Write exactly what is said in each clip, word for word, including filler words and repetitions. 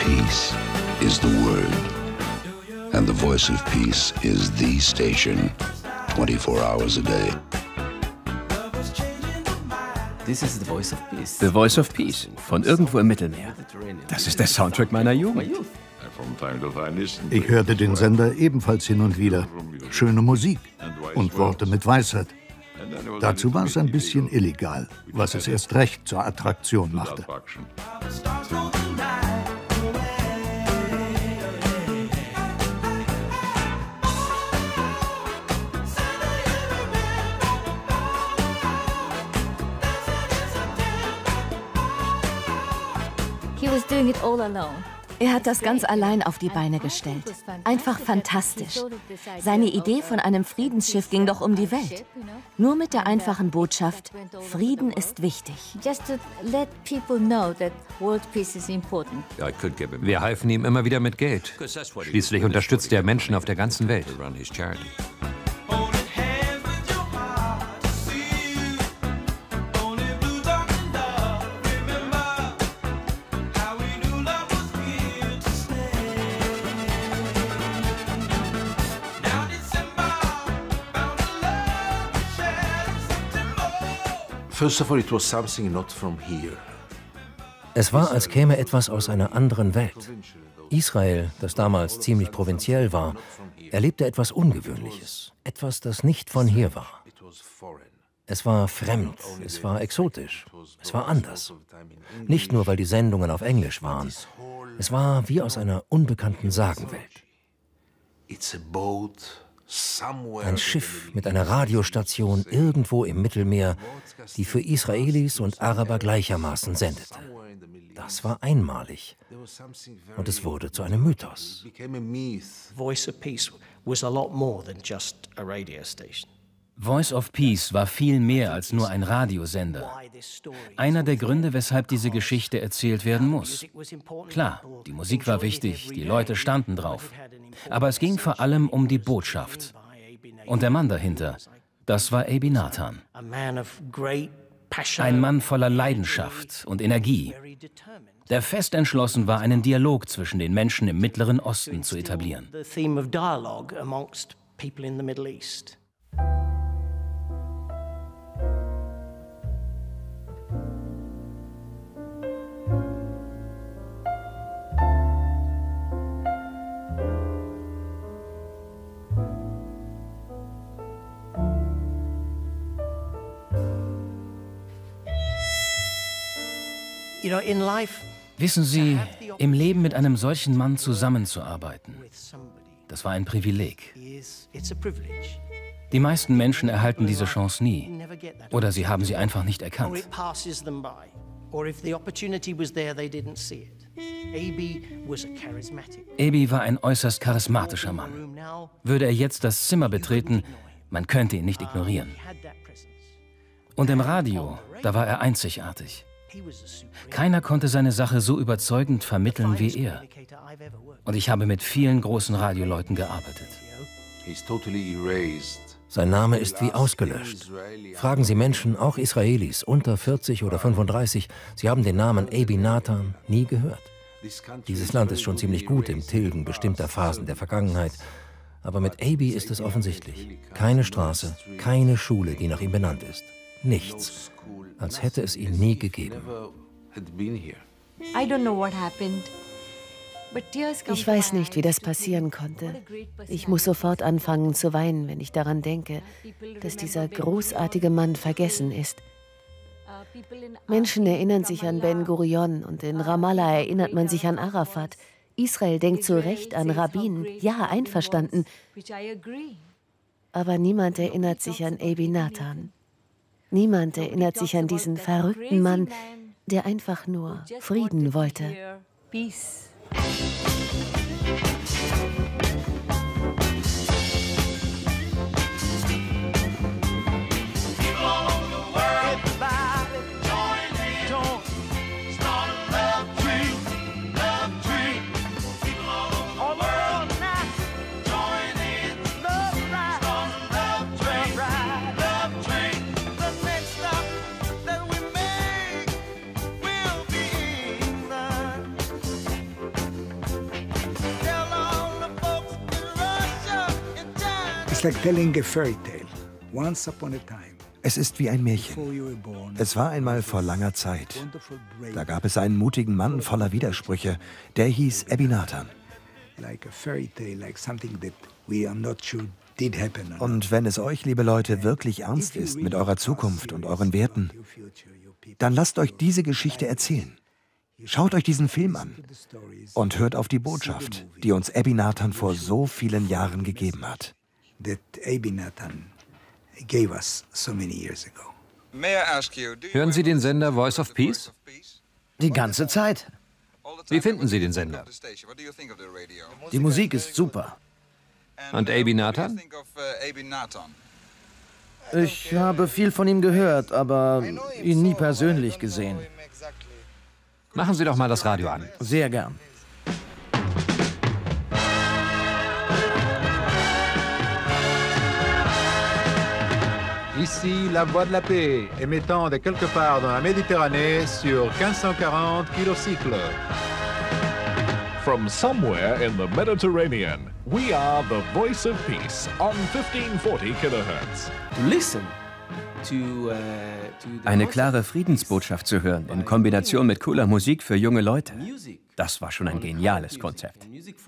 Peace is the word. And the Voice of Peace is the station, twenty-four hours a day. This is the Voice of Peace. The Voice of Peace, von irgendwo im Mittelmeer. Das ist der Soundtrack meiner Jugend. Ich hörte den Sender ebenfalls hin und wieder. Schöne Musik und Worte mit Weisheit. Dazu war es ein bisschen illegal, was es erst recht zur Attraktion machte. He was doing it all alone. Er hat das ganz allein auf die Beine gestellt. Einfach fantastisch. Seine Idee von einem Friedensschiff ging doch um die Welt. Nur mit der einfachen Botschaft, Frieden ist wichtig. Just to let people know that world peace is important. Wir halfen ihm immer wieder mit Geld. Schließlich unterstützt er Menschen auf der ganzen Welt. Es war, als käme etwas aus einer anderen Welt. Israel, das damals ziemlich provinziell war, erlebte etwas Ungewöhnliches, etwas, das nicht von hier war. Es war fremd, es war exotisch, es war anders. Nicht nur, weil die Sendungen auf Englisch waren. Es war wie aus einer unbekannten Sagenwelt. Ein Schiff mit einer Radiostation irgendwo im Mittelmeer, die für Israelis und Araber gleichermaßen sendete. Das war einmalig. Und es wurde zu einem Mythos. Voice of Peace was a lot more than just a radio station. Voice of Peace war viel mehr als nur ein Radiosender. Einer der Gründe, weshalb diese Geschichte erzählt werden muss. Klar, die Musik war wichtig, die Leute standen drauf. Aber es ging vor allem um die Botschaft. Und der Mann dahinter, das war Abi Nathan. Ein Mann voller Leidenschaft und Energie, der fest entschlossen war, einen Dialog zwischen den Menschen im Mittleren Osten zu etablieren. Wissen Sie, im Leben mit einem solchen Mann zusammenzuarbeiten, das war ein Privileg. Die meisten Menschen erhalten diese Chance nie. Oder sie haben sie einfach nicht erkannt. Abi war ein äußerst charismatischer Mann. Würde er jetzt das Zimmer betreten, man könnte ihn nicht ignorieren. Und im Radio, da war er einzigartig. Keiner konnte seine Sache so überzeugend vermitteln wie er. Und ich habe mit vielen großen Radioleuten gearbeitet. Sein Name ist wie ausgelöscht. Fragen Sie Menschen, auch Israelis, unter vierzig oder fünfunddreißig, sie haben den Namen Abi Nathan nie gehört. Dieses Land ist schon ziemlich gut im Tilgen bestimmter Phasen der Vergangenheit. Aber mit Abi ist es offensichtlich. Keine Straße, keine Schule, die nach ihm benannt ist. Nichts. Als hätte es ihn nie gegeben. Ich weiß nicht, wie das passieren konnte. Ich muss sofort anfangen zu weinen, wenn ich daran denke, dass dieser großartige Mann vergessen ist. Menschen erinnern sich an Ben Gurion und in Ramallah erinnert man sich an Arafat. Israel denkt zu Recht an Rabin, ja, einverstanden. Aber niemand erinnert sich an Abi Nathan. Niemand erinnert sich an diesen verrückten Mann, der einfach nur Frieden wollte. Es ist wie ein Märchen. Es war einmal vor langer Zeit. Da gab es einen mutigen Mann voller Widersprüche, der hieß Ebinathan. Und wenn es euch, liebe Leute, wirklich ernst ist mit eurer Zukunft und euren Werten, dann lasst euch diese Geschichte erzählen. Schaut euch diesen Film an und hört auf die Botschaft, die uns Ebinathan vor so vielen Jahren gegeben hat. Hören Sie den Sender Voice of Peace? Die ganze Zeit. Wie finden Sie den Sender? Die Musik ist super. Und Ebinathan? Ich habe viel von ihm gehört, aber ihn nie persönlich gesehen. Machen Sie doch mal das Radio an. Sehr gern. Ici la Voix de la Paix, émettant de quelque part dans la Méditerranée sur quinze cent quarante kilocycles. From somewhere in the Mediterranean, we are the Voice of Peace on fifteen forty kilohertz. To listen. Eine klare Friedensbotschaft zu hören, in Kombination mit cooler Musik für junge Leute, das war schon ein geniales Konzept.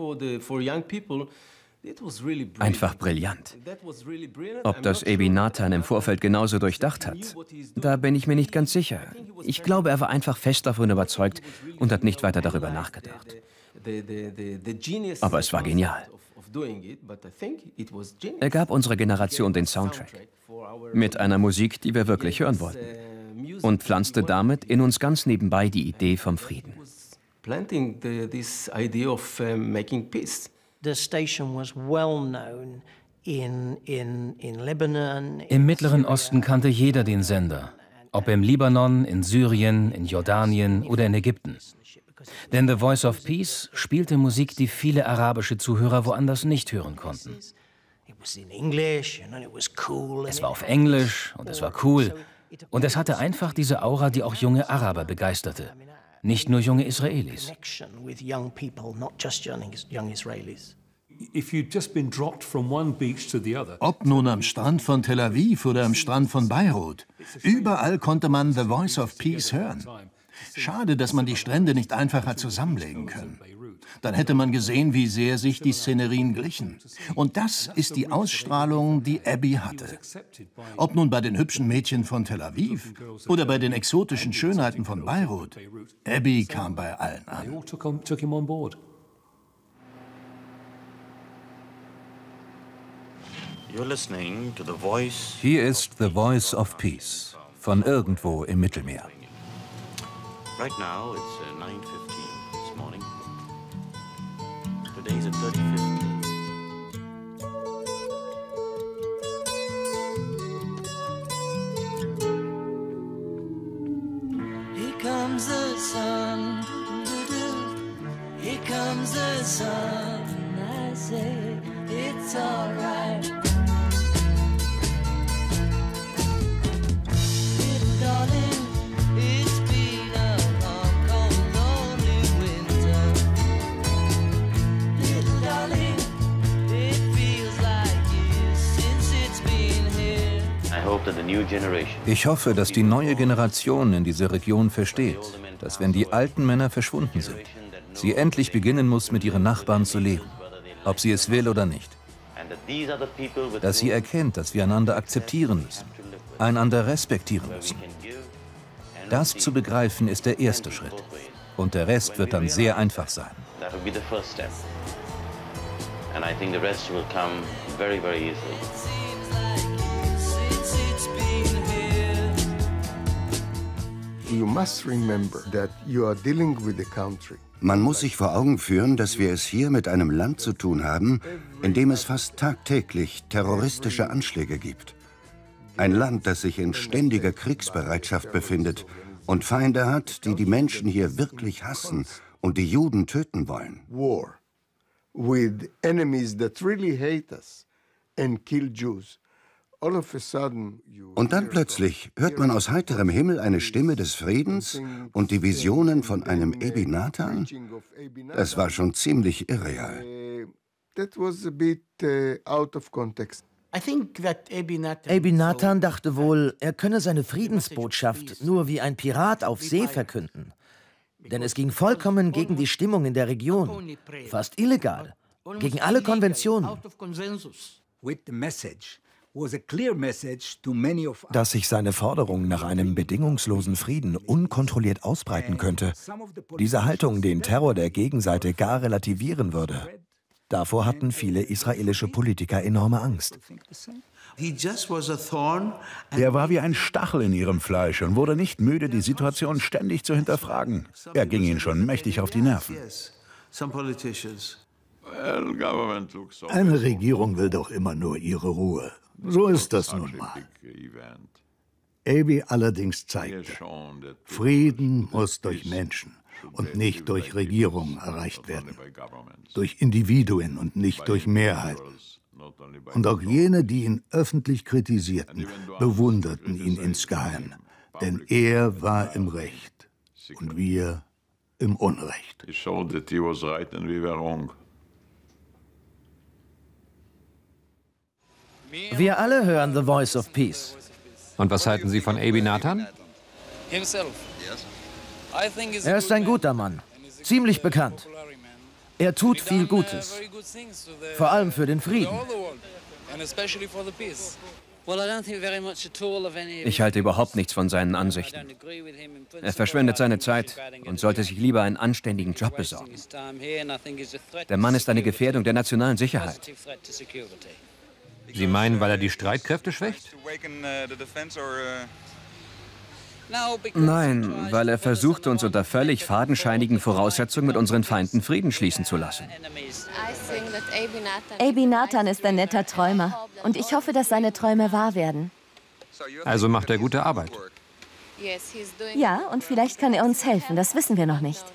Einfach brillant. Ob das Ebinathan im Vorfeld genauso durchdacht hat, da bin ich mir nicht ganz sicher. Ich glaube, er war einfach fest davon überzeugt und hat nicht weiter darüber nachgedacht. Aber es war genial. Er gab unserer Generation den Soundtrack mit einer Musik, die wir wirklich hören wollten, und pflanzte damit in uns ganz nebenbei die Idee vom Frieden. Im Mittleren Osten kannte jeder den Sender, ob im Libanon, in Syrien, in Jordanien oder in Ägypten. Denn The Voice of Peace spielte Musik, die viele arabische Zuhörer woanders nicht hören konnten. Es war auf Englisch und es war cool. Und es hatte einfach diese Aura, die auch junge Araber begeisterte. Nicht nur junge Israelis. Ob nun am Strand von Tel Aviv oder am Strand von Beirut, überall konnte man The Voice of Peace hören. Schade, dass man die Strände nicht einfach hat zusammenlegen können. Dann hätte man gesehen, wie sehr sich die Szenerien glichen. Und das ist die Ausstrahlung, die Abby hatte. Ob nun bei den hübschen Mädchen von Tel Aviv oder bei den exotischen Schönheiten von Beirut, Abby kam bei allen an. Hier ist The Voice of Peace von irgendwo im Mittelmeer. Right now it's uh, nine fifteen this morning. Today is the thirty-fifth day. Here comes the sun, here comes the sun. I say it's alright. Little darling, it's been a long, cold, lonely winter. Little darling, it feels like years since it's been here. I hope that the new generation. Ich hoffe, dass die neue Generation in dieser Region versteht, dass wenn die alten Männer verschwunden sind, sie endlich beginnen muss, mit ihren Nachbarn zu leben, ob sie es will oder nicht. Dass sie erkennt, dass wir einander akzeptieren müssen, einander respektieren müssen. Das zu begreifen ist der erste Schritt. Und der Rest wird dann sehr einfach sein. Man muss sich vor Augen führen, dass wir es hier mit einem Land zu tun haben, in dem es fast tagtäglich terroristische Anschläge gibt. Ein Land, das sich in ständiger Kriegsbereitschaft befindet und Feinde hat, die die Menschen hier wirklich hassen und die Juden töten wollen. War with enemies that really hate us and kill Jews. Und dann plötzlich hört man aus heiterem Himmel eine Stimme des Friedens und die Visionen von einem Ebinathan. Das war schon ziemlich irreal. Avi Nathan dachte wohl, er könne seine Friedensbotschaft nur wie ein Pirat auf See verkünden. Denn es ging vollkommen gegen die Stimmung in der Region. Fast illegal. Gegen alle Konventionen. Dass sich seine Forderung nach einem bedingungslosen Frieden unkontrolliert ausbreiten könnte, diese Haltung den Terror der Gegenseite gar relativieren würde. Davor hatten viele israelische Politiker enorme Angst. Er war wie ein Stachel in ihrem Fleisch und wurde nicht müde, die Situation ständig zu hinterfragen. Er ging ihnen schon mächtig auf die Nerven. Eine Regierung will doch immer nur ihre Ruhe. So ist das nun mal. Avi allerdings zeigte, Frieden muss durch Menschen und nicht durch Regierungen erreicht werden. Durch Individuen und nicht durch Mehrheiten. Und auch jene, die ihn öffentlich kritisierten, bewunderten ihn insgeheim. Denn er war im Recht und wir im Unrecht. Wir alle hören The Voice of Peace. Und was halten Sie von Avi Nathan? Er ist ein guter Mann, ziemlich bekannt. Er tut viel Gutes, vor allem für den Frieden. Ich halte überhaupt nichts von seinen Ansichten. Er verschwendet seine Zeit und sollte sich lieber einen anständigen Job besorgen. Der Mann ist eine Gefährdung der nationalen Sicherheit. Sie meinen, weil er die Streitkräfte schwächt? Nein, weil er versucht, uns unter völlig fadenscheinigen Voraussetzungen mit unseren Feinden Frieden schließen zu lassen. Avi Nathan ist ein netter Träumer. Und ich hoffe, dass seine Träume wahr werden. Also macht er gute Arbeit. Ja, und vielleicht kann er uns helfen. Das wissen wir noch nicht.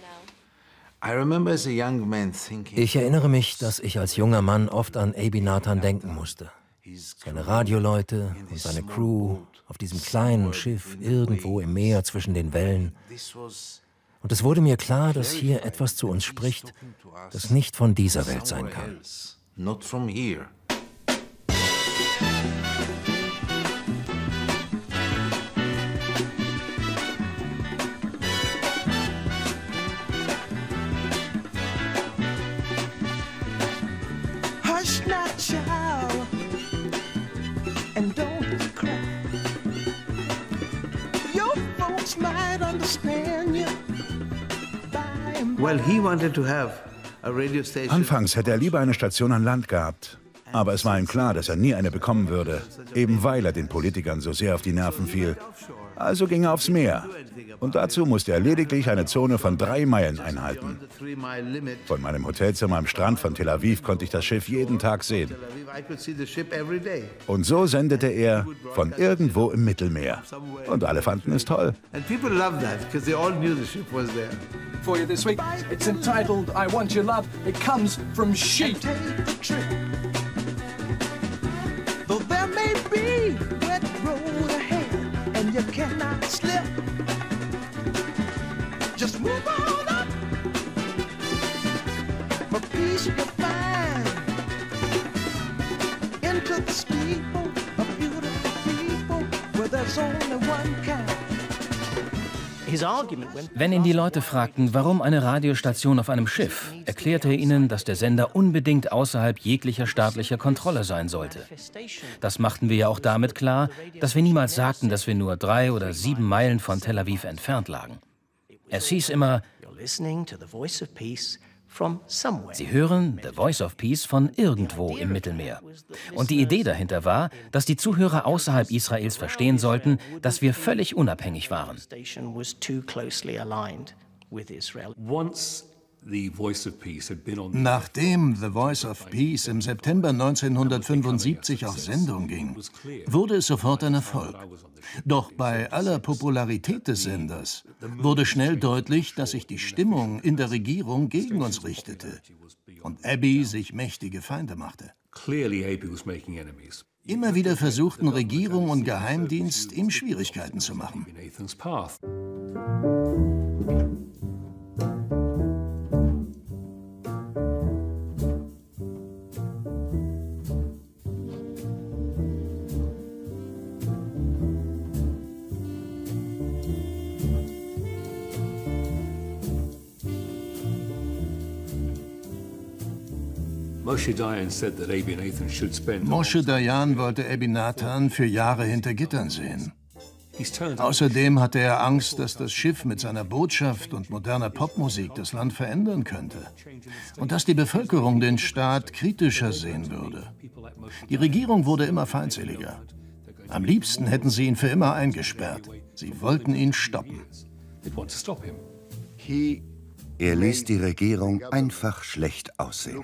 Ich erinnere mich, dass ich als junger Mann oft an Avi Nathan denken musste. Seine Radioleute und seine Crew auf diesem kleinen Schiff irgendwo im Meer zwischen den Wellen. Und es wurde mir klar, dass hier etwas zu uns spricht, das nicht von dieser Welt sein kann. Hush not, child, and don't cry. Your folks might understand you. Well, he wanted to have a radio station. Anfangs hätte er lieber eine Station an Land gehabt. Aber es war ihm klar, dass er nie eine bekommen würde, eben weil er den Politikern so sehr auf die Nerven fiel. Also ging er aufs Meer. Und dazu musste er lediglich eine Zone von drei Meilen einhalten. Von meinem Hotelzimmer am Strand von Tel Aviv konnte ich das Schiff jeden Tag sehen. Und so sendete er von irgendwo im Mittelmeer. Und alle fanden es toll. For you this week, it's entitled I Want Your Love. It comes from sheep. Though there may be wet road ahead and you cannot slip, just move on up. For peace you find into the steeple of beautiful people where there's only one kind. Wenn ihn die Leute fragten, warum eine Radiostation auf einem Schiff, erklärte er ihnen, dass der Sender unbedingt außerhalb jeglicher staatlicher Kontrolle sein sollte. Das machten wir ja auch damit klar, dass wir niemals sagten, dass wir nur drei oder sieben Meilen von Tel Aviv entfernt lagen. Es hieß immer, Sie hören The Voice of Peace von irgendwo im Mittelmeer. Und die Idee dahinter war, dass die Zuhörer außerhalb Israels verstehen sollten, dass wir völlig unabhängig waren. Nachdem The Voice of Peace im September neunzehnhundertfünfundsiebzig auf Sendung ging, wurde es sofort ein Erfolg. Doch bei aller Popularität des Senders wurde schnell deutlich, dass sich die Stimmung in der Regierung gegen uns richtete und Avi sich mächtige Feinde machte. Immer wieder versuchten Regierung und Geheimdienst, ihm Schwierigkeiten zu machen. Moshe Dayan wollte Abi Nathan für Jahre hinter Gittern sehen. Außerdem hatte er Angst, dass das Schiff mit seiner Botschaft und moderner Popmusik das Land verändern könnte und dass die Bevölkerung den Staat kritischer sehen würde. Die Regierung wurde immer feindseliger. Am liebsten hätten sie ihn für immer eingesperrt. Sie wollten ihn stoppen. Er ließ die Regierung einfach schlecht aussehen.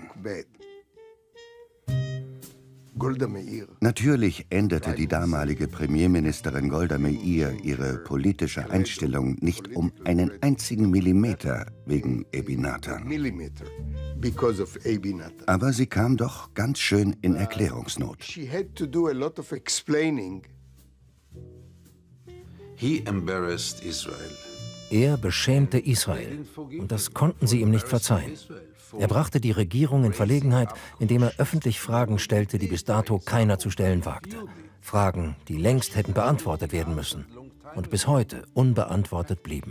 Natürlich änderte die damalige Premierministerin Golda Meir ihre politische Einstellung nicht um einen einzigen Millimeter wegen Abi Nathan. Aber sie kam doch ganz schön in Erklärungsnot. Er beschämte Israel, und das konnten sie ihm nicht verzeihen. Er brachte die Regierung in Verlegenheit, indem er öffentlich Fragen stellte, die bis dato keiner zu stellen wagte. Fragen, die längst hätten beantwortet werden müssen und bis heute unbeantwortet blieben.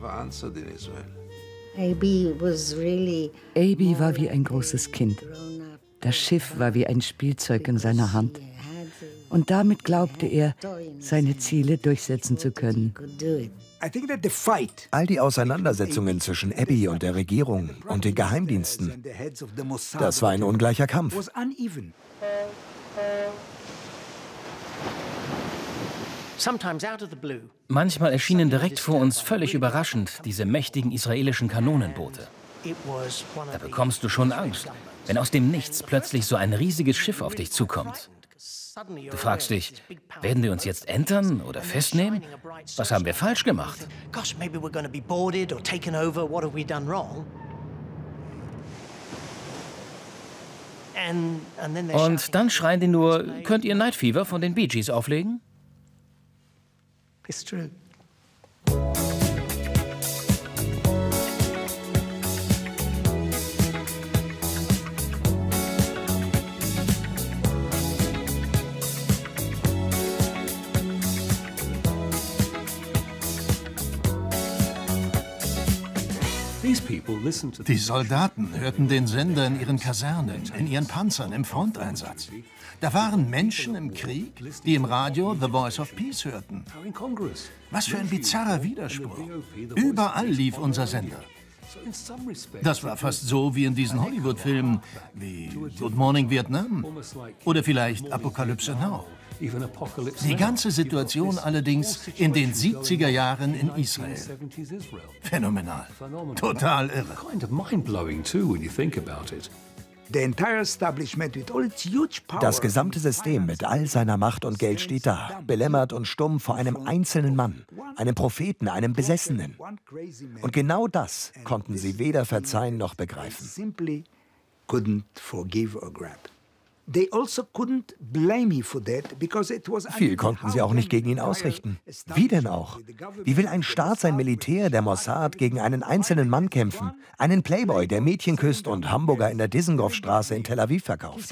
Abi war wie ein großes Kind. Das Schiff war wie ein Spielzeug in seiner Hand. Und damit glaubte er, seine Ziele durchsetzen zu können. All die Auseinandersetzungen zwischen Abi und der Regierung und den Geheimdiensten, das war ein ungleicher Kampf. Manchmal erschienen direkt vor uns völlig überraschend diese mächtigen israelischen Kanonenboote. Da bekommst du schon Angst, wenn aus dem Nichts plötzlich so ein riesiges Schiff auf dich zukommt. Du fragst dich, werden die uns jetzt entern oder festnehmen? Was haben wir falsch gemacht? Und dann schreien die nur, könnt ihr Night Fever von den Bee Gees auflegen? It's true. Die Soldaten hörten den Sender in ihren Kasernen, in ihren Panzern, im Fronteinsatz. Da waren Menschen im Krieg, die im Radio The Voice of Peace hörten. Was für ein bizarrer Widerspruch. Überall lief unser Sender. Das war fast so wie in diesen Hollywood-Filmen wie Good Morning Vietnam oder vielleicht Apokalypse Now. Die ganze Situation allerdings in den siebziger Jahren in Israel. Phänomenal. Total irre. Das gesamte System mit all seiner Macht und Geld steht da, belämmert und stumm vor einem einzelnen Mann, einem Propheten, einem Besessenen. Und genau das konnten sie weder verzeihen noch begreifen. Viel konnten sie auch nicht gegen ihn ausrichten. Wie denn auch? Wie will ein Staat sein Militär, der Mossad, gegen einen einzelnen Mann kämpfen? Einen Playboy, der Mädchen küsst und Hamburger in der Dizengoff-Straße in Tel Aviv verkauft.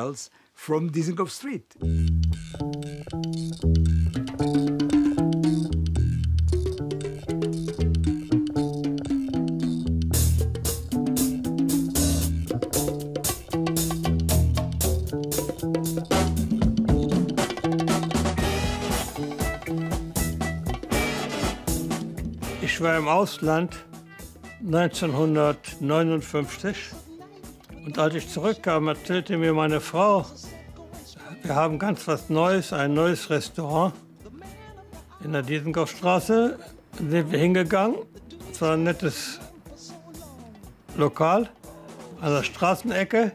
Ich war im Ausland neunzehnhundertneunundfünfzig und als ich zurückkam, erzählte mir meine Frau, wir haben ganz was Neues, ein neues Restaurant in der Dizengoffstraße. Da sind wir hingegangen, es war ein nettes Lokal an der Straßenecke.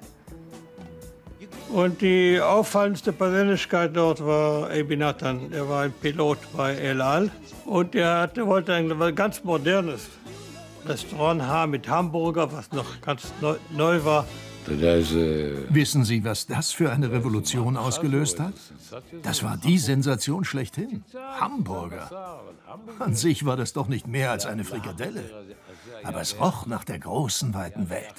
Und die auffallendste Persönlichkeit dort war Abi Nathan. Er war ein Pilot bei El Al. Und er hatte, wollte ein ganz modernes Restaurant haben mit Hamburger, was noch ganz neu, neu war. Wissen Sie, was das für eine Revolution ausgelöst hat? Das war die Sensation schlechthin. Hamburger. An sich war das doch nicht mehr als eine Frikadelle. Aber es roch nach der großen, weiten Welt.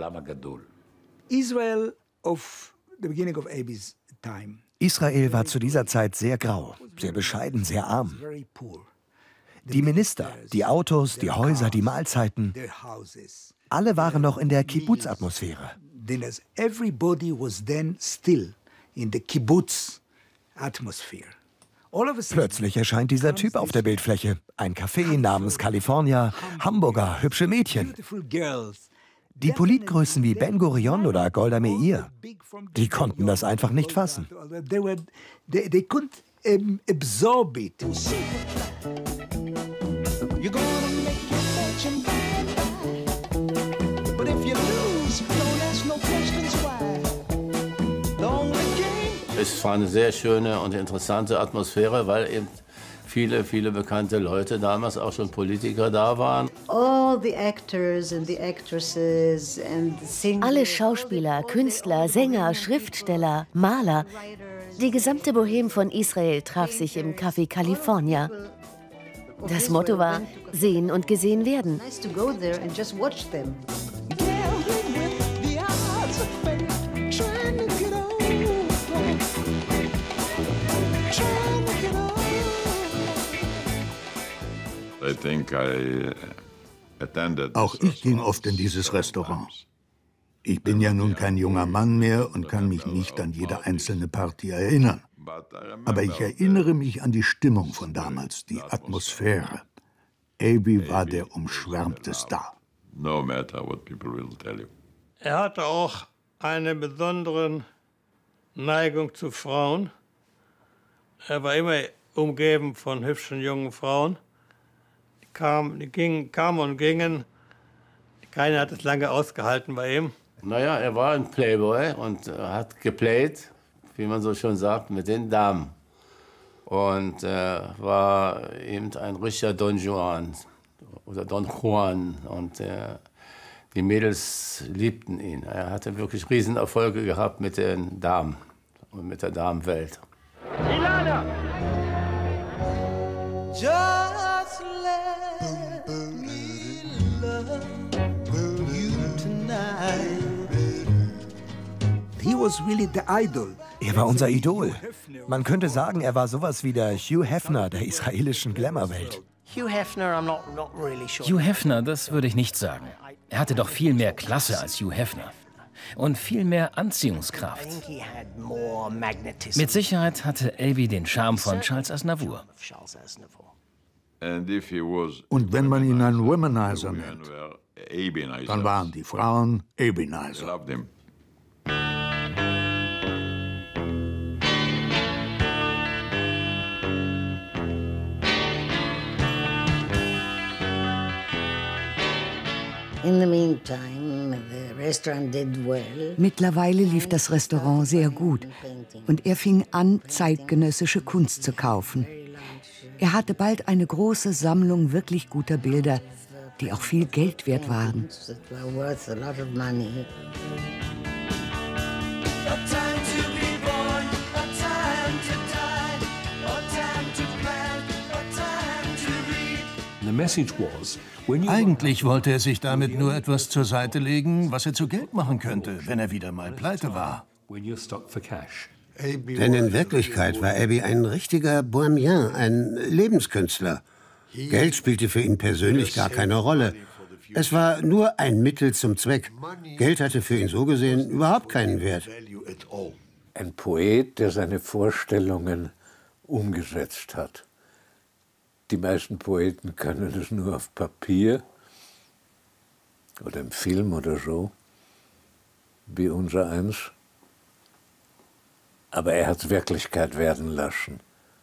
Israel of the beginning of Abi's time. Israel war zu dieser Zeit sehr grau, sehr bescheiden, sehr arm. Die Minister, die Autos, die Häuser, die Mahlzeiten, alle waren noch in der Kibbutz-Atmosphäre. Everybody was then still in the kibbutz atmosphere. Plötzlich erscheint dieser Typ auf der Bildfläche. Ein Café namens California, Hamburger, hübsche Mädchen. Die Politgrößen wie Ben Gurion oder Golda Meir, die konnten das einfach nicht fassen. They were, they, they couldn't um, absorb it. You're gonna make your fortune by. But if you lose, don't ask no questions why. The only game. Es war eine sehr schöne und interessante Atmosphäre, weil eben viele, viele bekannte Leute, damals auch schon Politiker da waren. All the actors and the actresses and the singers. Alle Schauspieler, Künstler, Sänger, Schriftsteller, Maler. Die gesamte Bohème von Israel traf sich im Café California. Das Motto war, sehen und gesehen werden. Nice to go there and just watch them. I think I attended. Auch ich ging oft in dieses Restaurant. Ich bin ja nun kein junger Mann mehr und kann mich nicht an jede einzelne Partie erinnern. Aber ich erinnere mich an die Stimmung von damals, die Atmosphäre. Aby war der umschwärmte Star. No matter what people will tell you. Er hatte auch eine besondere Neigung zu Frauen. Er war immer umgeben von hübschen jungen Frauen. Die kamen, die gingen, kamen und gingen. Keiner hat es lange ausgehalten bei ihm. Naja, er war ein Playboy und hat geplayt, wie man so schon sagt, mit den Damen. Und äh, war eben ein richtiger Don Juan oder Don Juan. Und äh, die Mädels liebten ihn. Er hatte wirklich Riesenerfolge gehabt mit den Damen und mit der Damenwelt. Ilana! Just let me love you tonight. He was really the idol. Er war unser Idol. Man könnte sagen, er war sowas wie der Hugh Hefner der israelischen Glamour-Welt. Hugh Hefner, I'm not, not really sure. Hugh Hefner, das würde ich nicht sagen. Er hatte doch viel mehr Klasse als Hugh Hefner. Und viel mehr Anziehungskraft. Mit Sicherheit hatte Aby den Charme von Charles Aznavour. Und wenn man ihn einen Womanizer nennt, dann waren die Frauen Abinizer. In the meantime, the restaurant did well. Mittlerweile lief das Restaurant sehr gut und er fing an, zeitgenössische Kunst zu kaufen. Er hatte bald eine große Sammlung wirklich guter Bilder, die auch viel Geld wert waren. Eigentlich wollte er sich damit nur etwas zur Seite legen, was er zu Geld machen könnte, wenn er wieder mal pleite war. Denn in Wirklichkeit war Aby ein richtiger Bohemien, ein Lebenskünstler. Geld spielte für ihn persönlich gar keine Rolle. Es war nur ein Mittel zum Zweck. Geld hatte für ihn so gesehen überhaupt keinen Wert. Ein Poet, der seine Vorstellungen umgesetzt hat. Die meisten Poeten können es nur auf Papier oder im Film oder so, wie unser eins. Aber er hat es Wirklichkeit werden lassen.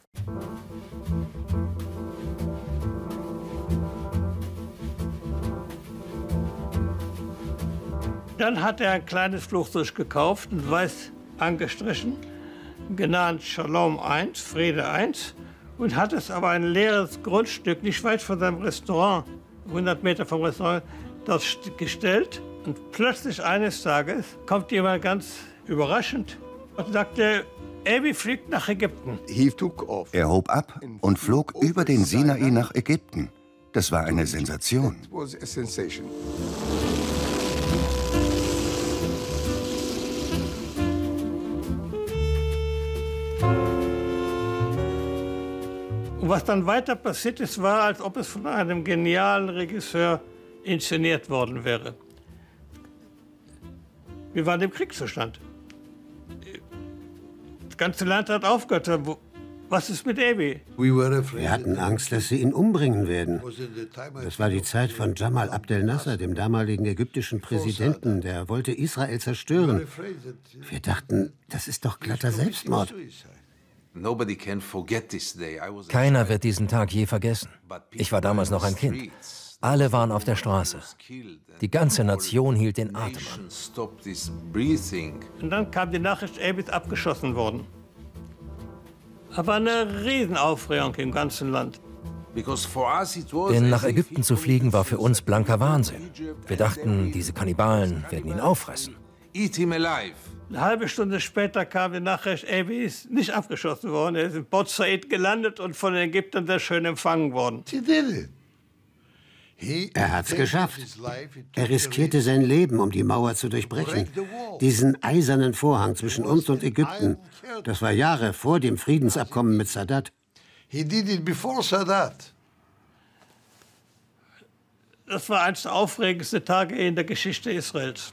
Dann hat er ein kleines Flugzeug gekauft und weiß angestrichen, genannt Shalom eins, Friede eins. Und hat es aber ein leeres Grundstück, nicht weit von seinem Restaurant, hundert Meter vom Restaurant, das gestellt. Und plötzlich eines Tages kommt jemand ganz überraschend und sagte, Aby fliegt nach Ägypten. Er hob ab und flog über den Sinai nach Ägypten. Das war eine Sensation. Und was dann weiter passiert ist, war, als ob es von einem genialen Regisseur inszeniert worden wäre. Wir waren im Kriegszustand. Das ganze Land hat aufgehört. Was ist mit Ebi? Wir hatten Angst, dass sie ihn umbringen werden. Das war die Zeit von Jamal Abdel Nasser, dem damaligen ägyptischen Präsidenten. Der wollte Israel zerstören. Wir dachten, das ist doch glatter Selbstmord. Keiner wird diesen Tag je vergessen. Ich war damals noch ein Kind. Alle waren auf der Straße. Die ganze Nation hielt den Atem an. Und dann kam die Nachricht, Ebi ist abgeschossen worden. Aber eine Riesenaufregung im ganzen Land. Denn nach Ägypten zu fliegen war für uns blanker Wahnsinn. Wir dachten, diese Kannibalen werden ihn auffressen. Eine halbe Stunde später kam die Nachricht, Ebi ist nicht abgeschossen worden. Er ist in Port Said gelandet und von den Ägyptern sehr schön empfangen worden. Er hat's geschafft. Er riskierte sein Leben, um die Mauer zu durchbrechen. Diesen eisernen Vorhang zwischen uns und Ägypten. Das war Jahre vor dem Friedensabkommen mit Sadat. Das war eines der aufregendsten Tage in der Geschichte Israels.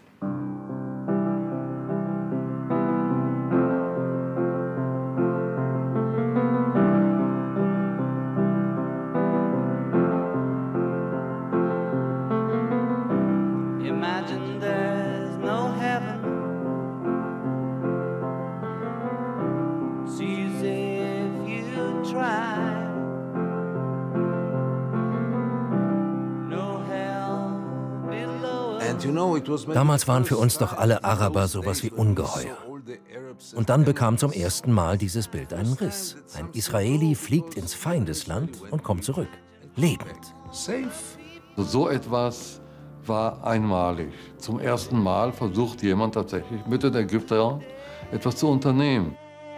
Damals waren für uns doch alle Araber sowas wie Ungeheuer. Und dann bekam zum ersten Mal dieses Bild einen Riss. Ein Israeli fliegt ins Feindesland und kommt zurück. Lebend. So etwas war einmalig. Zum ersten Mal versucht jemand tatsächlich mit den Ägyptern etwas zu unternehmen.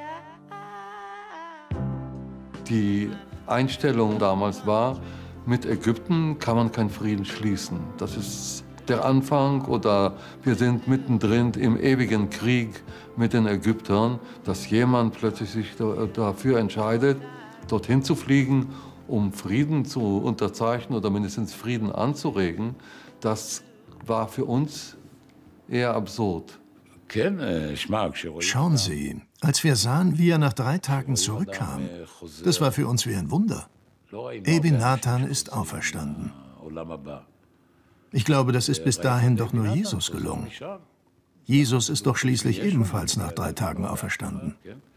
Die Einstellung damals war, mit Ägypten kann man keinen Frieden schließen. Das ist der Anfang oder wir sind mittendrin im ewigen Krieg mit den Ägyptern, dass jemand plötzlich sich dafür entscheidet, dorthin zu fliegen, um Frieden zu unterzeichnen oder mindestens Frieden anzuregen, das war für uns eher absurd. Schauen Sie, als wir sahen, wie er nach drei Tagen zurückkam, das war für uns wie ein Wunder. Ebi Nathan ist auferstanden. Ich glaube, das ist bis dahin doch nur Jesus gelungen. Jesus ist doch schließlich ebenfalls nach drei Tagen auferstanden.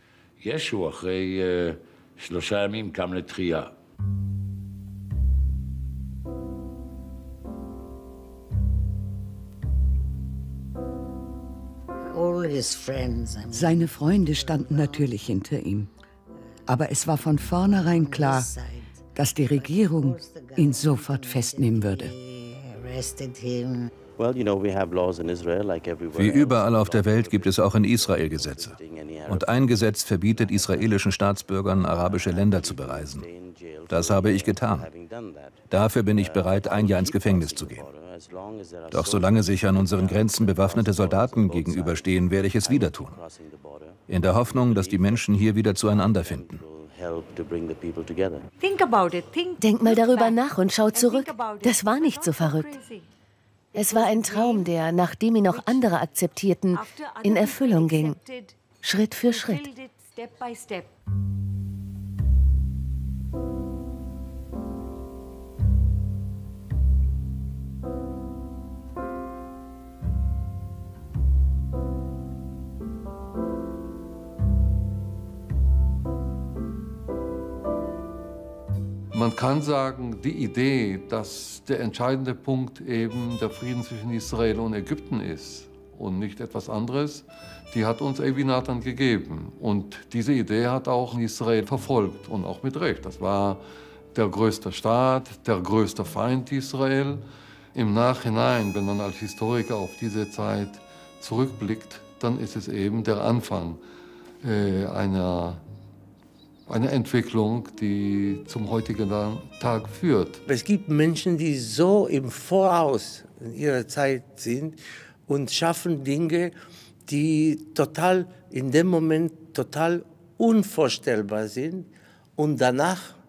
Seine Freunde standen natürlich hinter ihm. Aber es war von vornherein klar, dass die Regierung ihn sofort festnehmen würde. Wie überall auf der Welt gibt es auch in Israel Gesetze. Und ein Gesetz verbietet israelischen Staatsbürgern, arabische Länder zu bereisen. Das habe ich getan. Dafür bin ich bereit, ein Jahr ins Gefängnis zu gehen. Doch solange sich an unseren Grenzen bewaffnete Soldaten gegenüberstehen, werde ich es wieder tun. In der Hoffnung, dass die Menschen hier wieder zueinander finden. Denk mal darüber nach und schau zurück. Das war nicht so verrückt. Es war ein Traum, der, nachdem ihn auch andere akzeptierten, in Erfüllung ging. Schritt für Schritt. Man kann sagen, die Idee, dass der entscheidende Punkt eben der Frieden zwischen Israel und Ägypten ist und nicht etwas anderes, die hat uns Ebi Nathan gegeben. Und diese Idee hat auch Israel verfolgt und auch mit Recht. Das war der größte Staat, der größte Feind Israel. Im Nachhinein, wenn man als Historiker auf diese Zeit zurückblickt, dann ist es eben der Anfang äh, einer Eine Entwicklung, die zum heutigen Tag führt. Es gibt Menschen, die so im Voraus in ihrer Zeit sind und schaffen Dinge, die total in dem Moment total unvorstellbar sind und danach